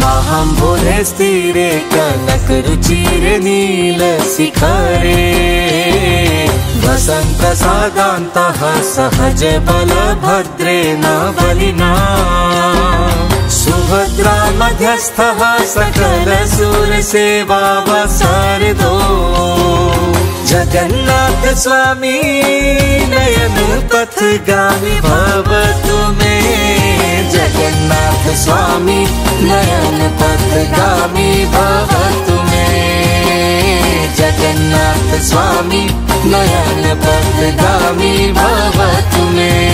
स्वाहाम्भुधे स्थिरे कनक रुचिरे नील शिखरे वसंत प्रसादान्तः सहज बलभद्रेण बलिना सुभद्रा मध्यस्थः सकल सुरसेवावसारदो जगन्नाथ स्वामी नयन पथगामी भवतु मे जगन्नाथ स्वामी नयन पथगामी भवतु मे जगन्नाथ स्वामी नयन पथगामी भवतु मे।